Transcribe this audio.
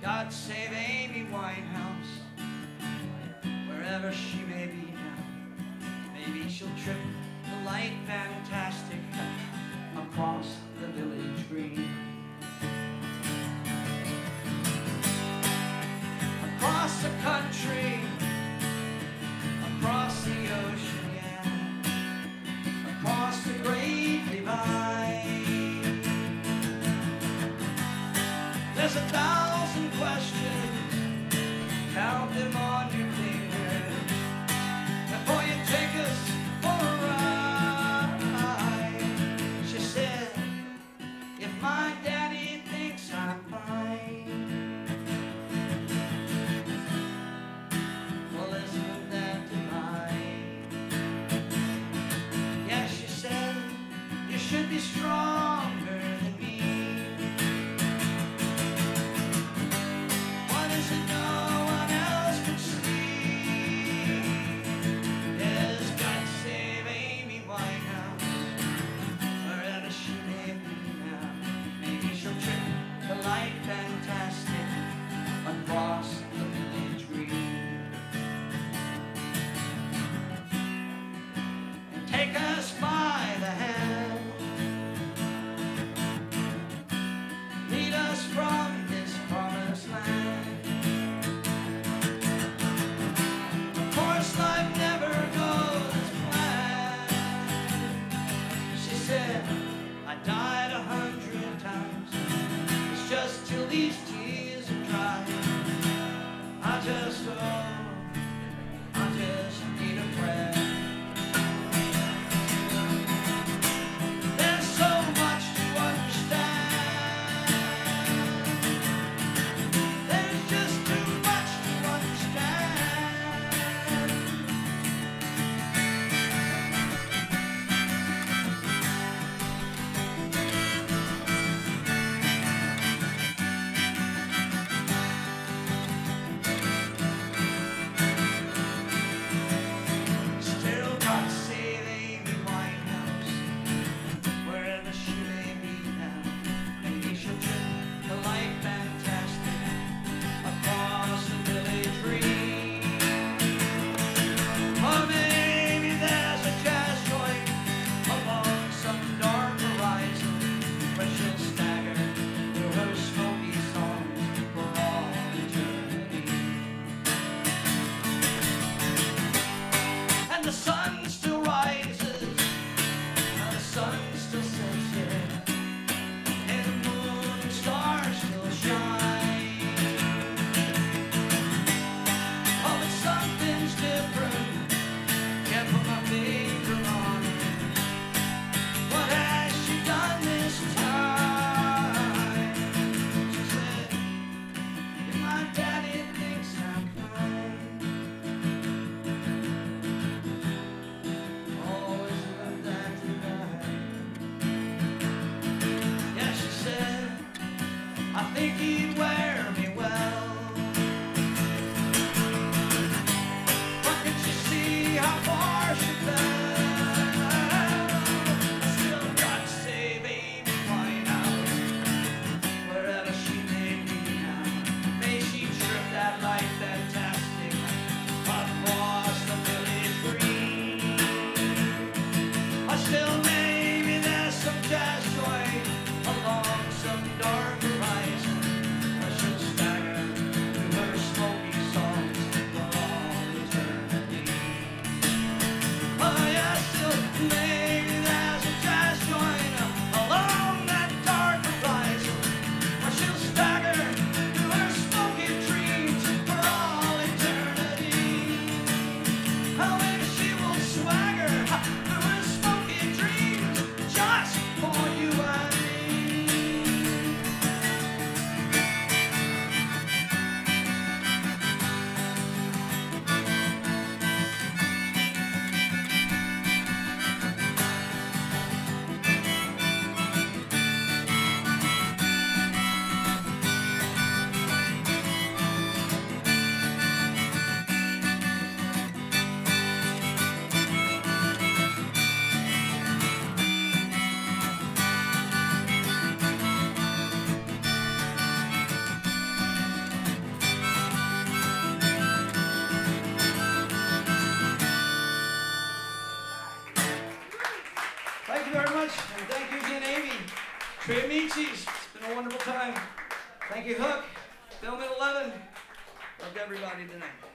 God save Amy Winehouse, wherever she may be now. Maybe she'll trip the light fantastic across the village green. Across the country, across the ocean, yeah, across the great divide. There's 1,000 questions, count them on your fingers, before you take us for a ride. She said, if my daddy thinks I'm fine, well, isn't that divine? Yeah, she said, you should be stronger than me. What is it no one else could see? Yes, God save Amy Winehouse, wherever she may be now. Maybe she'll trip the light fantastic across the village green and take us by the hand Trey Michis, it's been a wonderful time. Thank you, Hook. Film at 11. Loved everybody tonight.